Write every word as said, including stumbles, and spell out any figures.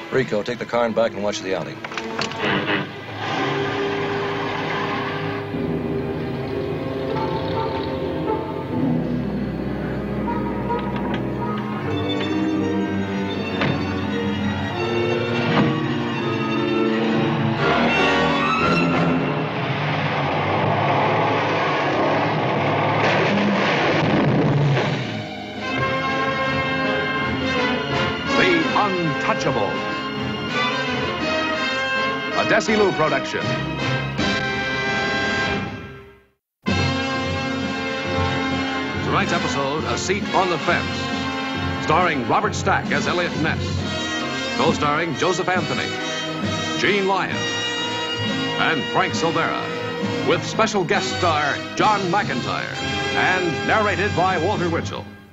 Rico, take the car and back and watch the alley. Untouchables, a desilu production. Tonight's episode, A Seat on the Fence, starring Robert Stack as Eliot Ness, co-starring Joseph Anthony, Gene Lyons, and Frank Silvera, with special guest star John McIntire, and narrated by Walter Winchell.